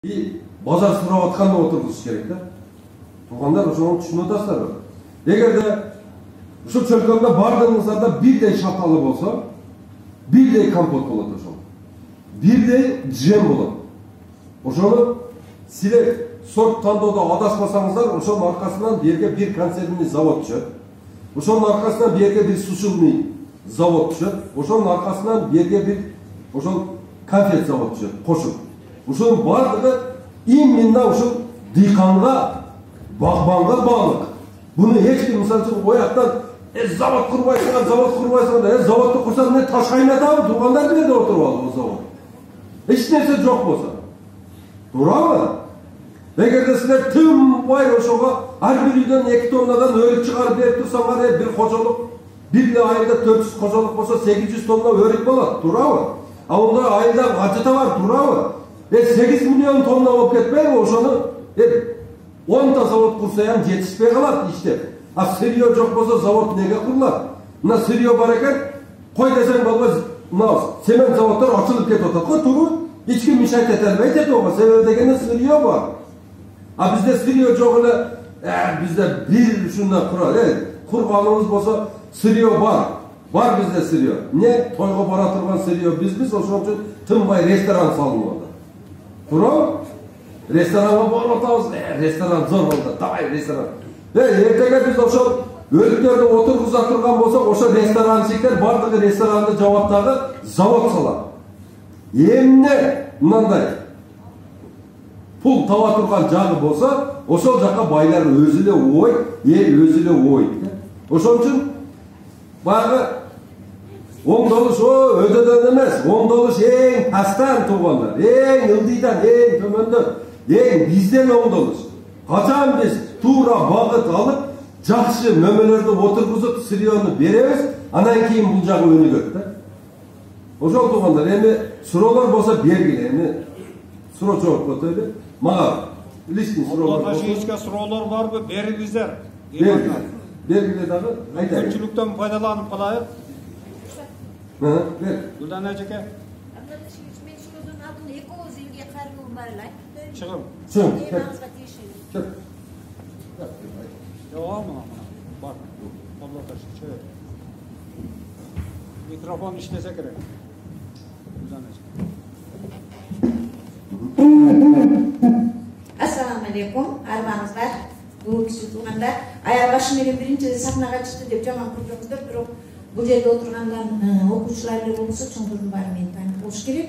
Базар сурап атканда отургуз керек да. Туугандар ошону түшүнүп атасыздарбы? Эгерде ушул чөлкөмдө бардыгыңыздарда бирдей шаталы болсо, бирдей компот болот ошол. Бирдей джем болот. Ошону силер сорт тандоодо адашпасаңыздар, ошонун аркасынан берге бир консервный завод түшөт. Ошонун аркасынан берге бир сушилный завод түшөт. Ошонун аркасынан берге бир ошол конфет завод түшөт. Кошуп. Ушунун бардыгы именно ушул дыйканга, багбанга баглык. Буну эч ким мисалы үчүн ояктан завод курбайсыңар, заводду курсаң мен таш кайнатабы, туугандар бул жерде отуруп алып завод. Эч нерсе жок болсо. Туурабы? Эгерде силер тынбай ошого ар бир үйдөн 2 тоннадан өрүк чыгарып берип турсаңар, бир кожолук, бир айылда 400 кожолук болсо 800 тонна өрүк болот, туурабы? А онда айылда ажыта бар, туурабы? 8 миллион тонна болуп кетпейби? Ошону 10 та завод курса ham жетишпей калат иштеп. А сырье жок болсо завод неге курулат? Мына сырье бар экен, кой десең болбой, мына цемент заводдор ачылып кетип атат го, туугу? Эч ким мешать эте албайт ого, себеби дегенде сырье бар. А бизде сырье жок эле, бизде бир ушундай курганыбыз болсо сырье бар. Бар бизде сырье. Не тойго бара турган сырье бизбиз, ошон үчүн тынбай ресторан салынып атат. Туурабы? Ресторанга барып атабыз, ресторан зор болду, давай ресторан. Эртеге биз ошол өрүктөрдү отургуза турган болсок, ошо ресторанчиктер бардыгы ресторанды жабат дагы завод салат. Эмне мындай пул таба турган жагы болсо, ошол жакка байлар өзү эле ой, эл өзү эле ой. Ошон үчүн баягы оңдолуш өдөдөн эмес, оңдолуш эң пасттан туугандар, эң ылдыйдан, эң төмөндөн, эң бизден оңдолуш. Качан биз туура багыт алып, жакшы мөмөлөрдү отургузуп, сырьёну беребиз, анан кийин бул жагы өнүгөт да. Ошол туугандар, эми суроолор болсо бергиле, эми суроо жооп кетели. Мага личный суроолор болсо. Аташыйчка суроолор барбы? Бериңиздер. Бергиле дагы айтайын. Көпчүлүктөн пайдаланып калайык. Бер. Гүлдан эжеке. Мен шулардын алдында экөөбүз элге кайрылуу бар эле. Чыгым. Чык. Жок, бар. Микрофон иштесе керек. Ассаламу алейкум, арбаңыздар, көп киши туугандар. Аял башы менен биринчи сахнага чыкты деп жаман көрдүңүздөр, бирок бул жерде отургандар окуучулар эле болсо, чоңдордун баары мени таанып болуш керек.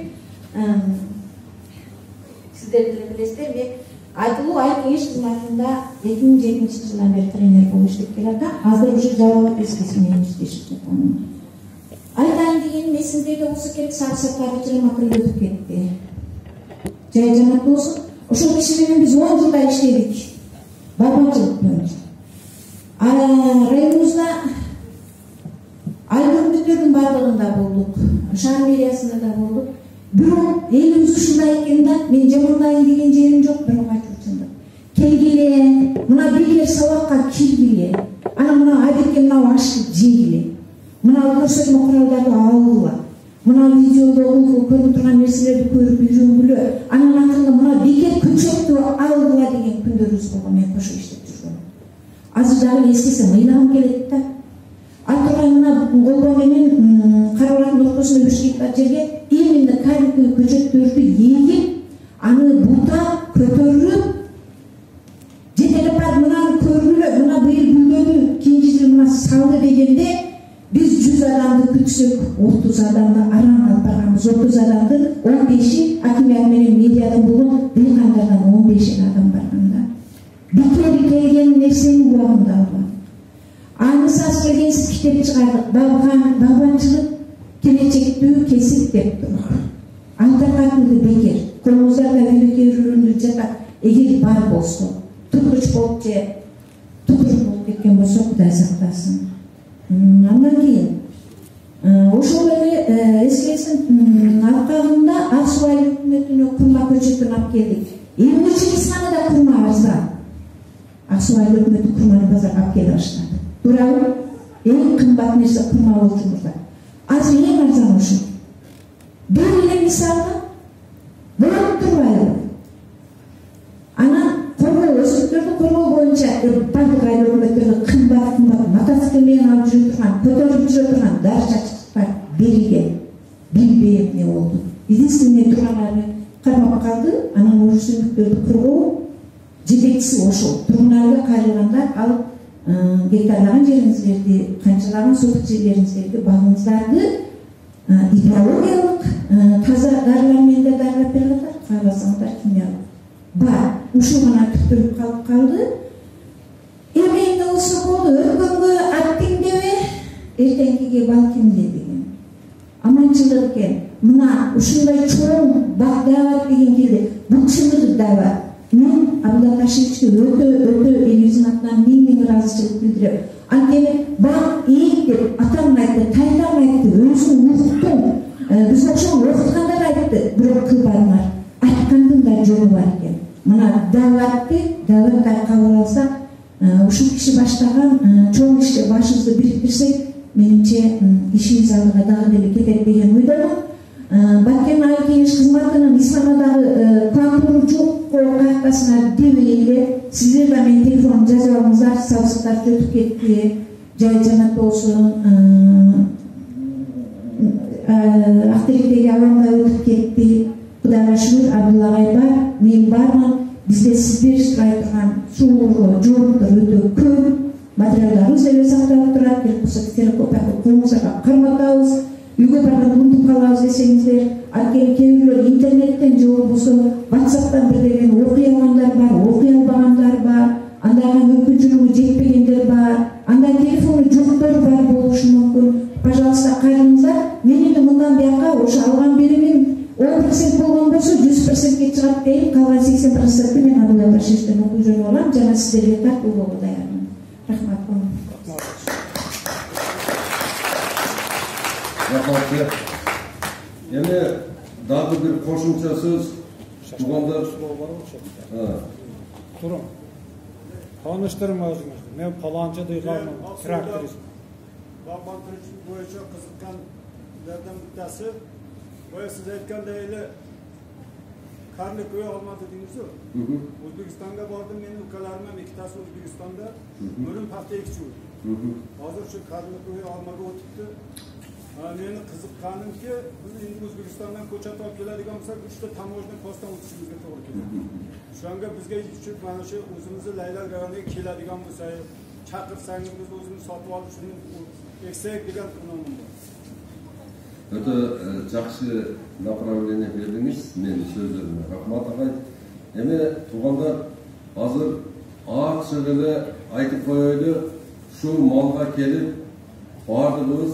Сиздер деле билесиздер, мен айтылуу айыл кеңеш кызматында 2007 жылдан бери тренер болуп иштеп келатам. Азыр уже жалаа эскиси менен иштешип жатам. Айтайын дегеним эсиңдерде болсо керек, сарсактар жыма өтүп кетти. Жай жанат болсун. Ошол киши менен биз 10 жылдай иштедик. Барбанчылык боюнча. Районубузда айыл өкмөттөрдүн бардыгында болдук. Шаар мэриясында да болдук. Бирок элибиз ушундай экен да, мен жамандайын деген жерим жок, бирок айтып келгиле, мына бирлер сабакка киргиле, анан мына адекке мына ашты жегиле, мына көрсөтмө куралдарды алгыла, мына видеодо көрүнүп турган нерселерди көрүп үйрөнгүлө, анан акырында мына бекер көчөттү алгыла деген күндөрүбүз болгон, мен кошо иштеп жүргөм. Азыр дагы эскесем ыйнагым келет да. Артурган мына голбо менен Карабалактын ортосунда бишкек жерге именно кайрылуу көчөттөрдү егип, аны бутап, көтөрүп, жетелеп барып мынаны көргүлө, мына быйыл гүлдөнү кинчи жыл мына салды дегенде, биз 100 адамды күтсөк, 30 адамды арам алып барганбыз. 30 адамдын 15-и акимият менен медиадан болгон дыйкандардан 15 адам барганда. Бекер келген нерсенин убагында алган. Анысас келгенсиз китеп чыгардык. Багбанчылык келечектүү кесип деп туруп. Антакатынды бекер. Колуңуздарда видеолорунду жатат. Эгер бар болсо, туткуч болуп же тукурук болуп кеткен болсо, Кудай сактасын. Андан кийин ошол эле эскесин аркагында Ак суу айыл өкмөтүнө курма көчөтүн алып келдик. Эми Чыңгызханда да курма арзан. Ак суу айыл өкмөтү курманы базарга алып келе баштады. Туурабы? Эң кымбат нерсе курма болчу мурда. Азыр эң арзан ошо. Бир эле мисалга болуп турбайбы? бардык аэропорттарда кымбат мотоцикл менен алып жүрө турган, көтөрүп жүрө турган дары чачкычтар берилген. Билбей эмне болду. Единственный турганлары кармап калды, анан оорусундуктөрдү кургоо жетекчиси ошол. Тургундарга кайрылганда ал гектарлаган жериңиздерди, канчалаган соток жерлериңиздерди, багыңыздарды идеологиялык таза дарылар менен да дарылап берип атат, кааласаңдар химиялык. Бар, ушул гана түптөлүп калып калды. Эми эмне болсо болду, өткөнгө ат кимдеби, эртеңкиге бал кимде деген. Аманчылык экен. Мына ушундай чоң бак деген келди. Бул чындык дава. Мен Абдулла Ташевичке өтө элибиздин атынан миң ыраазычылык билдирем. Анткени бак ийик деп атам айтты, тайтам айтты, өзүң укуктуң, биз ошол окуткандар айтты, бирок кылбаңдар. Айткандын да жолу бар экен. Мына даватты кабыл алсак, ушул киши баштаган чоң ишке башыбызды бириктирсек, менимче ишибиз алдыга дагы деле кетет деген ойдомун. Баткен айыл кеңеш кызматынын Исламадагы контролчулук кайткасына дебейли, сиздер да менин телефонумду жазып алыңыздар, сабыстар өтүп кетти, жай жанат болсун, Актеректеги алаңда өтүп кетти. Кудайга шүгүр, Абдулла агай бар, мен бармын. Бизде сиздер сурай турган суроолорго жооптор өтө көп. Материалдарыбыз деле сакталып турат, керек болсо ксерокопияга колуңуздарга карматабыз. Үйгө барганда унутуп калабыз десеңиздер, анткени кээ бирөө интернеттен же болбосо WhatsApp'тан бирдемени окуй алгандар бар, окуй албагандар бар, андайга мүмкүнчүлүгү жетпегендер бар, андай телефону жоктор бар болушу мүмкүн. Пожалуйста, кайрылыңыздар. Менин мындан бияка ошо алган беримим 10% болгон болсо 100%ге чыгат дейм, калган 80%-ты мен Абдулла Ташевичтен окуй жөнүп алам, жана сиздерге тартуулоого даярмын. Рахмат. Рахмат. Эми дагы бир кошумча сөз туугандар. Турун. Тааныштырма өзүңүздү. Мен паланчы дыйганмын, тракторист. Багбан принципи боюнча кызыккандардан биттеси, боя сиз айткандай эле карлык үй алмады дейсизби? Өзбекстанга бардым, менин укаларымдан экитасы Өзбекстанда, мөрүм пахта экчү. Азыр ушу карлык үй алмага өтүптү. Meni qiziqqanimki, biz endi O'zbekistondan ko'chat olib keladigan bo'lsak, 3 ta tamoshni postdan o'tishimizga to'g'ri keladi. Shunga bizga uchib mana shu o'zimizni Laylar rayoniga keladigan bo'lsa, chaqirsangiz biz o'zimiz sotib olib shuni eksak degan planım bor. O'ta yaxshi направление berdingiz, men so'zlarimga rahmat agay. Endi tug'anlar hozir ochiq ele aytib qo'yayli, shu molga kelib bardığımız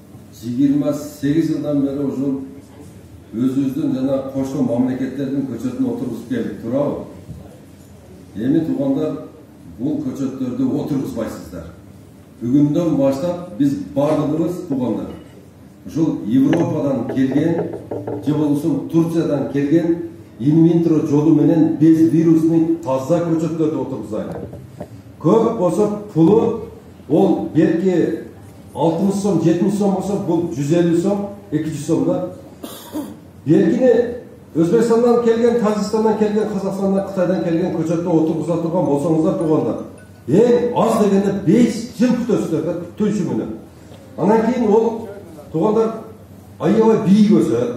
28 yıldan beri uşul özümüzdün jana koşu mamleketlerinin köçötüne oturgup geldik. Turabı. Emin tuğanlar bu köçötlerde oturguzbaysızlar. Bugünden başlap biz bardığımız tuğanlar. Uşul Европадан kelgen, же болбосо Турциядан kelgen инвентро жолу менен без вирусный таза köçötlerde oturguzайлы. Көп болсо пулу ол берки 60 сом, 70 сом болса, бұл 150 сом, 200 сомда. Белгini Өзбекстандан келген, Тажикстандан келген, Қазақстандан, Қытайдан келген көчетте отырғыза тұрған болсаңыздар туғандар. Ең аз дегенде 5 жыл күтесіздер, күтуші мені. Анан кейін ол туғандар аябай биік өседі.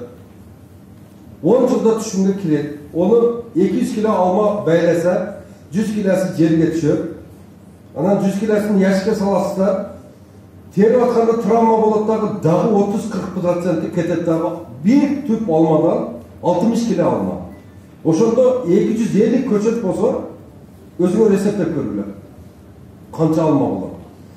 10 жылда түшімге келеді. Оны 200 кило алма байласа, 100 килосы жерге түшіп, анан 100 килосын яшікке саласыздар. Terip atқанда травма болады дағы 30-40% кетеді дағы bir tüp almadan 60 kilo alma. Oşunda 250 köçet bolsa özüne reseptler görürler. Kança alma olur.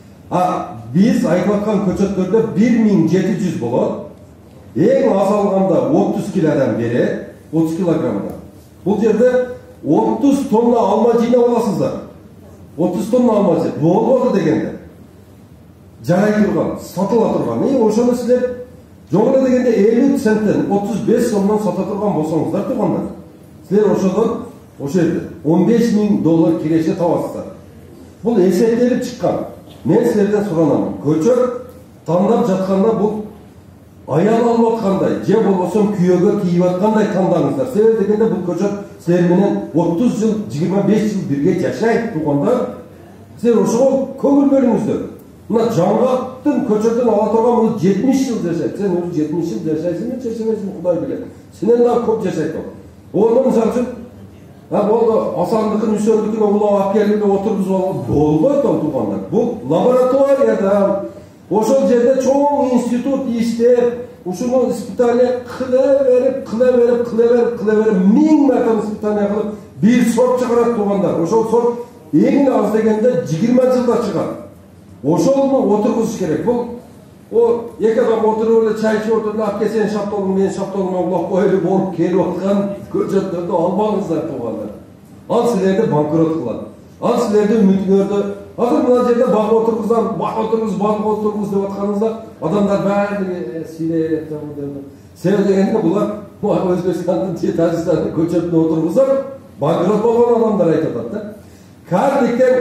Biz aytқан köçetlerde 1700 болады. Ең аз алғанда 30 kilodan beri 30 kilogramdan. Бұл жерде 30 tonna alma жинап аласыздар. 30 tonna alma жинап. Болмады дегенде. Жарай тұрған, сатыла тұрған. Ошоны сіздер жоғына дегенде 50 центтен 35 сомнан сата тұрған болсаңыздар тұрғандар. Сіздер ошодан, ошо жерде $15,000 киреше табасыздар. Бұл есептеліп шыққан. Мен сіздерден сұранамын. Көчөт таңдап жатқанда бұл аял алып атқандай, же болбосо күйөөгө кийип аткандай таңдаңыздар. Себеби дегенде бұл көчөт сіздерменен 30 жыл, 25 жыл бирге жашайт туғандар. Сіздер ошого көңүл бөлүңүздөр. Мына жаңғақтың көчөтөн ала турган бул 70 жыл жашайт. Сен уже 70 жыл жашайсыңбы, жашабайсыңбы, Кудай билет. Сенен да көп жашайт ол. Оны мисалы үчүн болду Асандыкын, Үсөндүкүн улап алып келип отургузуп алып болбойт ол туугандар. Бул лабораторияда ошол жерде чоң институт иштеп, ушуну испытание кыла берип, 1000 марта испытание кылып, бир сорт чыгарат туугандар. Ошол сорт эң аз дегенде 20 жылда чыгат. Ошолну отургузуш керек. Бул эки адам отуруп эле чай ичип отуруп, "Апке сен шаптолуң, мен шаптолуңа улап коелу" болуп келип аткан көчөттөрдү албаңыздар туугандар. Ал силерди банкрот кылат. Ал силерди үмүтүңөрдү азыр мына жерде баг отургуз деп атканыңызда адамдар баары силеп себеби дегенде булар Өзбекстандын, Тажикстандын көчөтүнө отургузуп банкрот болгон адамдар айтып атат да. Кардиктен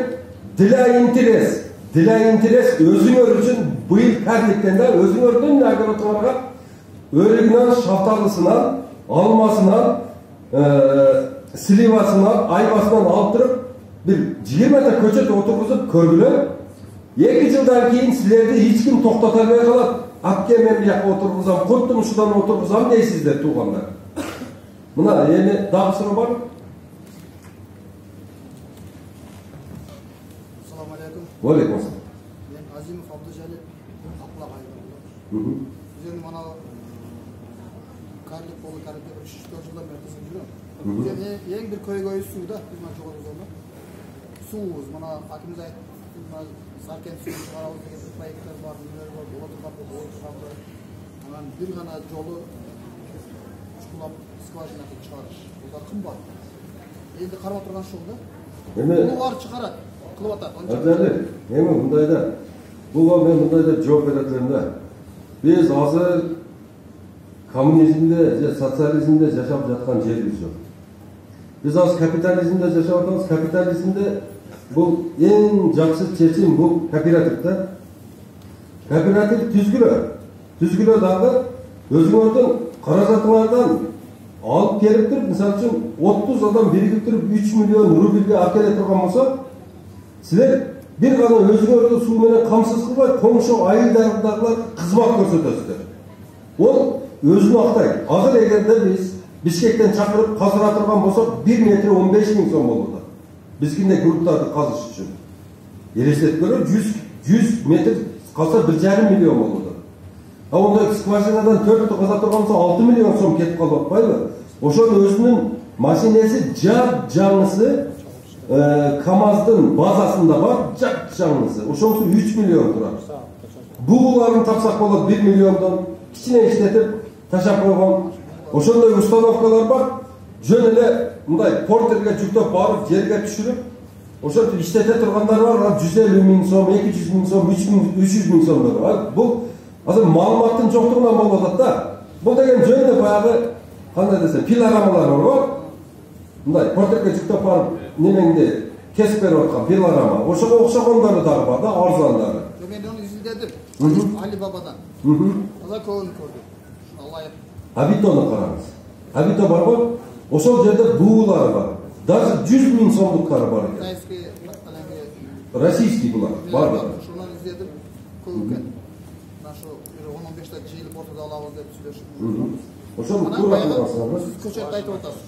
Для интерес өзүңөр үчүн быйыл кардиктен да өзүңөрдүн огородуңарга өрүгүнөн, шафталысынан, алмасынан, сливасынан, айбасынан алып туруп бир 20 та көчөт отургузуп көргүлө. 2 жылдан кийин силерди эч ким токтото албай калат. Апке мен бияка отургузам, куттун ушудан отургузам дейсиздер туугандар. Мына эми дагы суроо бар. Валейкум ассалам. Мен Азимов Абдужалил Аплак айылында. Өзүм мына карлик болду, карлик 3-4 жылдан бери кызып жүрөм. Мен эң бир көйгөй сууда, биз мына жогору зона. Суубуз, мына акимиз айтты, Саркен суу чыгарабыз деген проекттер бар, нелер бар, болот капты. Анан бир гана жолу чукулап скважинага чыгарыш. Булар кымбат. Элди карап турган ушул да. Булар чыгарат. Эми мындайда, бул мен мындайда жооп берет элем да. Биз азыр коммунизмде же социализмде жашап жаткан жерибиз жок. Биз азыр капитализмде жашап атабыз. Капитализмде бул эң жакшы чечим бул кооператив да. Кооператив түзгүлө дагы өзүңөрдүн каражатыңардан алып келип туруп, мисалы үчүн 30 адам биригип туруп 3 миллион рубльге акеле турган болсо, силер бир гана өзүңөрдү суу менен камсыз кылбай, коңшу айылдардагылар кызмат көрсөтөсүздөр. Ол өзүнү актайт. Азыр эгерде биз Бишкектен чакырып казыра турган болсок, 1 метр 15 000 сом болот. Бизгиндей групптарды казыш үчүн. Элестетип көрө, 100 метр калса 1,5 миллион болот. А онда скважинадан 4 каза турган болсо 6 миллион сом кетип калып атпайбы? Ошонун өзүнүн машинеси жаңысы КамАЗдын базасында бар, жаңысы. Ошонусу 3 миллион турат. Бууларын тапсак болот 1 миллиондон, кичине иштетип ташап койгон. Ошондой установкалар бар. Жөн эле мындай портерге жүктөп барып жерге түшүрүп, ошентип иштете тургандар бар. 150 000 сом, 200 000 сом, 300 000 сом бар. Бул азыр маалыматтын жоктугунан болуп атат да. Бул деген жөн эле баягы кандай десем, пилорамалар бар. Мындай портерге жүктөп барып немеңди кесип берип аткан пилорама. Ошого окшогондору дагы бар да, арзандары. Мен аны изилдедим. Алибабадан. Аза көбүн көрдүм. Аллах. Авитону караңыз. Авито барбы? Ошол жерде буулар бар. Даже 100 000 сомдуктары бар экен. Российский булар бар да. Ошонан изилдедим. Көп экен. Нашу 10-15 та жыйылып ортодо алабыз деп сүйлөшүп. Ошону туура кыласыңар. Сиз көчөт айтып атасыз.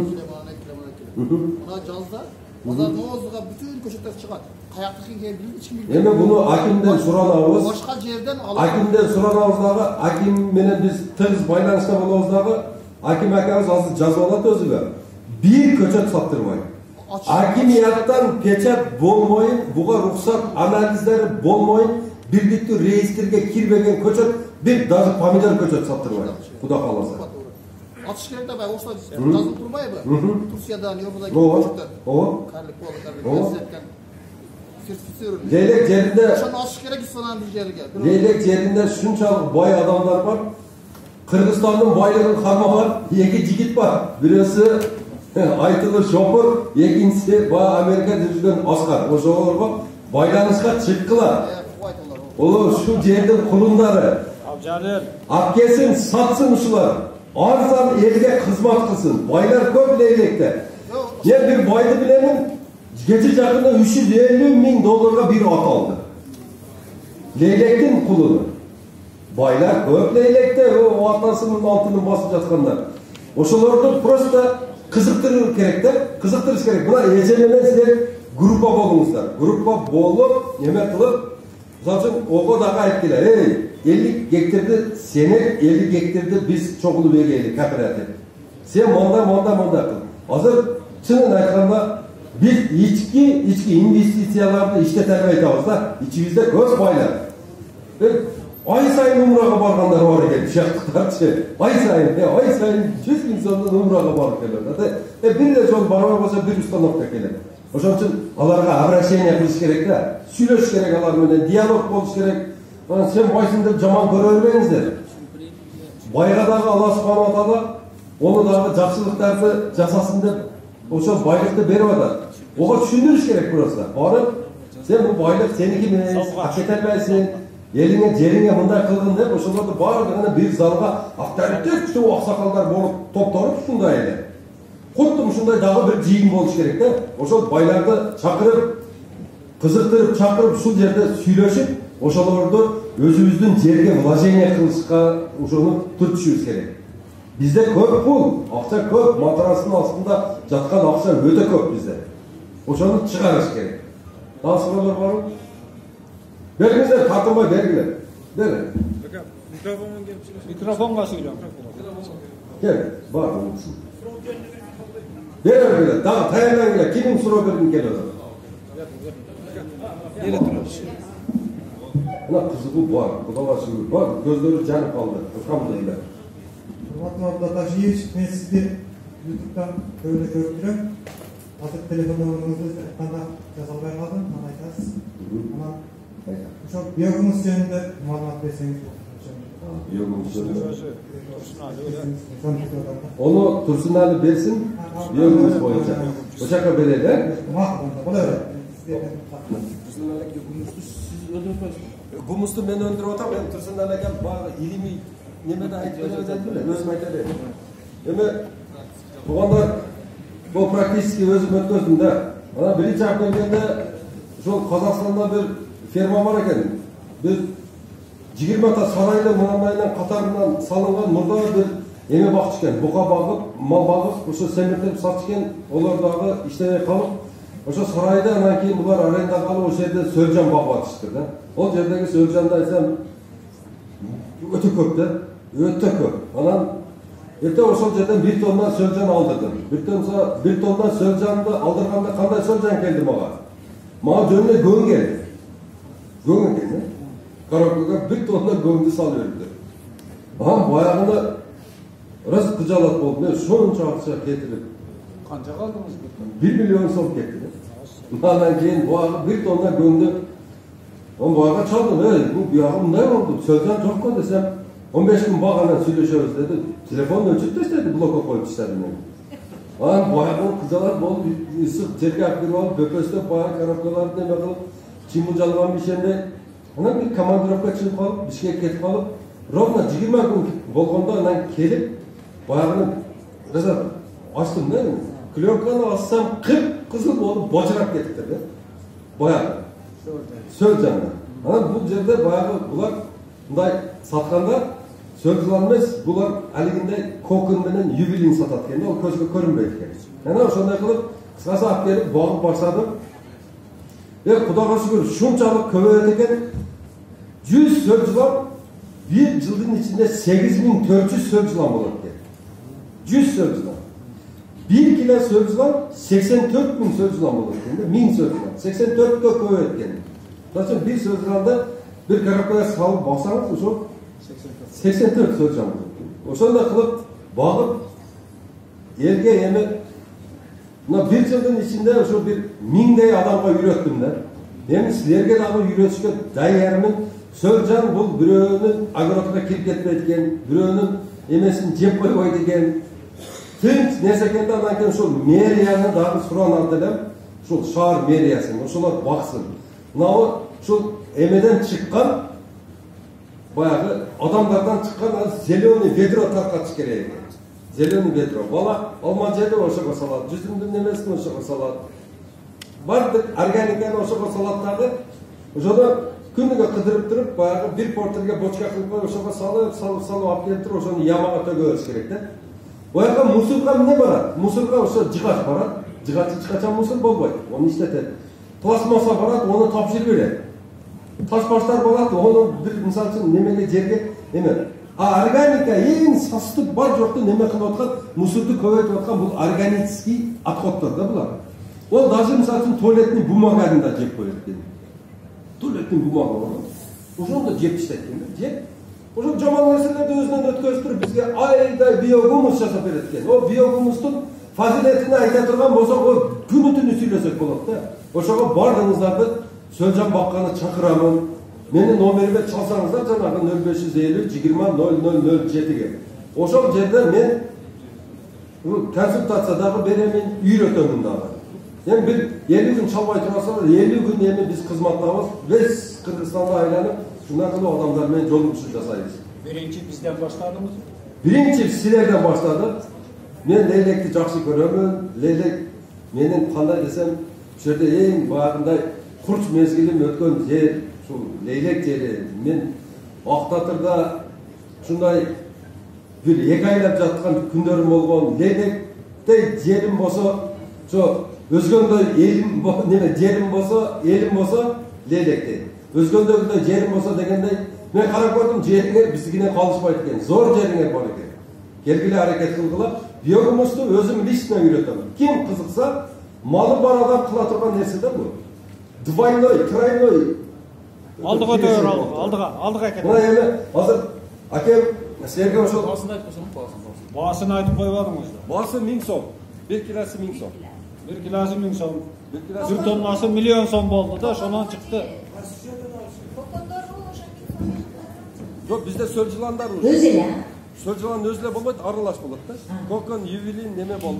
Мына жазда базар Ноозуга бүтүн көчөттөр чыгат. Каякта экен эч ким билбейт. Эми буну акимден суранабыз. Башка жерден алып. Акимден суранабыз дагы, аким менен биз тыгыз байланышта болобуз дагы. Аким акабыз азыр жазып алат өзүгө. Бир көчөт саттырбай. Акимияттан печат болмойн, буга рухсат анализдери болмойн, бирликтүү реестрге кирбеген көчөт, бир даже помидор көчөт саттырбай. Куда каласа. Атыш керек да, ошо жазылып турбайбы? Турциядан, Европадан көчөттөр. Ооба. Карлик болду, сертифицирован. Лейлек жеринде, ошону ачыш керек ислам бир жерге. Лейлек жеринде шунчалык бай адамдар бар. Кыргызстандын байлыгын кармаган эки жигит бар. Бирөөсү Айтылы Шопур, экинчиси Америкада жүргөн Оскар. Ошолорго байланышка чыккыла. Ол ушу жердин кулундары. Апкесин сатсын ушулар. Арзан элге кызмат кылсын. Байлар көп Лейлекте. Мен бир байды билемин. Gece жақында 350 000 долларға bir at aldı. Leylektin kulunu. Baylar көп leylekte o atasının altının basıp жатқандар. Oşalardı просто kızıktırır керек de, kızıktırış керек. Buna ecelemez sizler gruppa bolunuzlar. Gruppa bolup, neme kılıp, zaten oğa dağı ayıp gelir. 50 gektirdi, seni 50 gektirdi, biz çokulu vergeydik, kooperatif. Sen monda kıl. Hazır çının aytқанда biz içki investisiyalarını işleterme aytабыз da, içimizde көз baylar. Ay sayın umraga barganlar var eкен, şaktırlarçı. Ay sayın 100 bin sonundan umraga barıp geliyor. Bir de жол бармай болса bir установка келеді. Ошон үчүн аларга обращение кылыш керек да, сүйлөш керек алар менен, диалог болуш керек. Sen байсың деп жаман көрө бербеңиздер. Байга дагы Алла субхана ва таала onu dagы жакшылыктарды жасасын деп ошол байлыкты берип атат. Ого түшүндүрүш керек просто. Барып, sen bu байлык сеники менен акете албайсың. Еліңе, жеріңе мындай қылғын деп, ошоларды барлығына bir залға авторитет аксакалдар болуп топторуп ушундай эле. Куттум ушундай дагы bir жыйын болуш керек да. Ошол байларды чакырып, кызыктырып, чакырып ушул жерде сүйлөшүп, ошолорду өзүбүздүн жерге вложение кылышка ошону түртүшүбүз керек. Бизде көп пул, акча көп, матрастын астында жаткан акча өтө көп бизде. Ошону чыгарыш керек. Дагы суроолор барбы? Berginizler, tartılma bergiler. Verin. Mikrofonga söylüyorum. Gel, var olsun. Verin bile, daha tayandan bile. Kimin soru verin geliyor? Ana kızı bu var, kulağı sürü var. Gözleri canı kaldı. Elhamdülillah. Hurmatlı Abdullah, ben sizi YouTube'dan böyle gördüm. Azıcık telefonlarınızı ekranda yazılmaya kaldım. Bana aytasız. Ama çok biyogunuz yönünde malumat verseniz. Biyogunuz yönünde. Onu Tursun Ali versin. Biyogunuz boyunca. Oçaka belirler. Gumustu ben öndürüp otam. Ben Tursun Ali'ye ilimi nemede aytmaya özellikle özüm aytayım. Ama buğanlar bu praktiski özüm ötközüm de. Bana birinci akılgende şu Kazakistan'da bir ferma var eкен. Biz 20 ta saraylı mınamlayla Katarından salıngan murda bir eme bakçıken, buka bağıp, mal bağıp, uşu semirtip satçıken, olar dağı işlemeye kalıp, uşu sarayda anan keyin bular arayında kalıp, o şeyde Sölcan bağı atıştır. O yerdeki Sölcan'da etsem, öte köp de, öte köp. Anan, ete o yerden bir tondan Sölcan aldırdım. Bir tondan Sölcan'da aldırganda kanday Sölcan geldi mağa. Mağa dönüne göğün geldi. Göğün geldi. Karakoyga bir tondan göğündü salıyordu. Aha bayağında rast kıcalat oldu. Şunca akça getirip. Kanca kaldınız? 1 milyon so'm ketdi. Ondan keyin bu bir tondan göğündü. On bayağı çaldım. Bu buyağım ne oldu? Sözden çok koy desem 15 gün bağına söyleşiyoruz dedi. Telefonu ölçüp de istedi. Bloka koyup istedi. Aha bayağı kıcalat oldu. Sık tergah bir oldu. Böpöste bayağı karakoylar demek oldu. Çimurcalıgan bir şeyde ana bir komandirovka çıkıp kalıp, Bişkekке ketip kalıp, ровно 20 gün bolganda anan kelip, bayağını mesela açtım değil mi? Klyonkаны açsam kıpkızıl olup boçarak ketipti de. Bayağı. Sölcan'da. Ana bu yerde bayağı bular bunday satkanda Sölcan emas, bular aliginde kokun menen ювелин сатат экен, ол көзгө көрүнбөйт экен. Ana ошондой кылып, кыскасы алып келип, багып баштадым. Құдаға шүкір, шунчалық көбейет екен, 100 сөз жылан, bir жылдың içinde 8400 söz жылан болады екен. 100 söz жылан. 1 kilo söz жылан 84.000 söz жылан болады екен. 1000 söz жылан. 84'e көбейет екен. Zaten bir söz жыланда bir karakoya салып басаңыз, ошо 84 söz жылан болады екен. Ошондой кылып, багып, элге эми Buna bir yılın içinde şu bir 1000'dey adamga ürettüm de. Hem sizlerge dağı üretişke dayarımın Sölcan bu büröğünün agorotuna kirip ketmeydiken, büröğünün emesin cep koy koydiken, tüm nesekende ananken şu meriyanı dağı suran aldılar, şu şahar meriyasın, şular baksın. Buna şu emeden çıkan, bayağı adamlardan çıkan zeleni vedro tarkaç kereydi. Zeleni vedro. Bala Almanca'da oşağa salat. Cüzümdün nemesini oşağa salat. бардык органиканы ошого салат дагы. Ошондо күнүгө кыдырып туруп, баягы бир портерге бочка кылып коюп, ошого салып алып келип туруп, ошону ямага төгөбөз керек да. Бояка мусорга эмне барат? Мусорга ошо жыгач барат. Жыгач эч качан мусор болбойт. Onu иштетет. Пластмасса барат, onu тапшырып берет. Таш баштар болот, onu бир мисалы үчүн немеге жерге эме. А органика эң састы бар жокту неме кылып аткан, мусорду көбөйтүп аткан бул органический отходдор да булар. Ол даже мисалы үчүн туалетный бумаганы да жеп коет экен. Туалетный бумага бар. Ошону да жеп иштейт экен, жеп. Ошо жаман нерселерди өзүнөн өткөзүп бизге айдай биогумус жасап берет экен. О биогумустун фазилетин айта турган болсок, о күнү-түнү сүйлөсөк болот да. Ошого бардыгыңыздарды Сөлжан Бакканы чакырамын. Менин номериме чалсаңыздар жанагы 0550-20-0007-ге. Ошол жерде мен консультациядагы беремин, үйрөтөмүн дагы. Эми бир 50 күн чалбай турасаңар, 50 күн эми биз кызматтабыз. Биз Кыргызстанга айланып, шундай кылып адамдар менен жолугушуу жасайбыз. Биринчи бизден баштадыңыз. Биринчи силерден баштады. Мен лейлекти жакшы көрөмүн. Лейлек менин кандай десем, ошол жерде эң багындай курч мезгилим өткөн жер, ушул лейлек жери. Мен Актатырда ушундай бир 2 айлап жаткан күндөрүм болгон. Лейлектей жерим болсо, ошо өзгөндөй элим неме жерим болсо, элим болсо лейлектей. Өзгөндөгүндөй жерим болсо дегендей, мен карап көрдүм, жериңер биздикине калышпайт экен. Зор жериңер бар экен. Келгиле аракет кылгыла. Биогумусту өзүм лично үйрөтөм. Ким кызыкса, малы бар адам кыла турган нерсе да бул. Двойной, тройной. Алдыга өтөр, алдыга кетет. Мына эми азыр акем силерге ошол Баасын айтып койсоң, Баасын айтып койбадыңыз. баасы 1000 сом. 1 килосы 1000 сом. 1 килосы 1000 сом. 1 килосы 1 тоннасы 1 миллион сом болду да, ошонан чыкты. Жок, бизде сөл жыландар ур. Өзү эле. Сөл жылан өзү эле болбойт, аралаш болот да. Кокон, ювелин неме болду.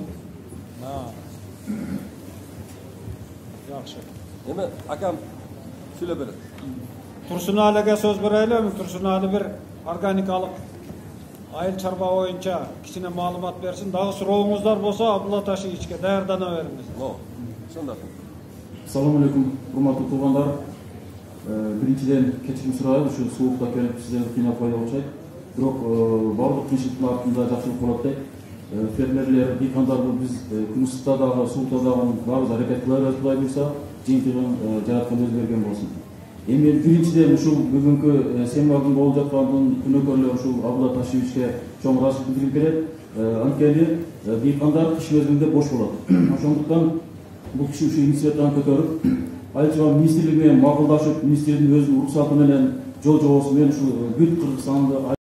Жакшы. Эме акам сүйлөп берет. Турсуналыга сөз берели, Турсуналы бир органикалык айыл чарба боюнча кичине маалымат берсин. Дагы сурооңуздар болсо Абдулла Ташиевичке даярдана бериңиз. Ошондо. Assalamu alaikum, урматтуу туугандар. Биринчиден кечирим сурайм, ушу суукта келип сиздерди кыйнап койду окшойт. Бирок баардык кыйынчылыктын артында жакшылык болот дейт. Фермерлер, дыйкандар биз күн ысыкта дагы, суукта дагы баарыбыз аракет кылабыз, Кудай буйрса, жыйынтыгын жараткан өзү берген болсун. Эми биринчиден ушул бүгүнкү семинардын болуп жатканын күнөөкөрлөр ушул Абдулла Ташиевичке чоң ыраазычылык билдирип келет. Анткени дыйкандар кыш мезгилинде бош болот. Ошондуктан бул киши ушул инициативаны көтөрүп, айыл чарба министрлиги менен макулдашып, министрдин өзүнүн уруксаты менен жол жобосу менен ушул бүт Кыргызстанды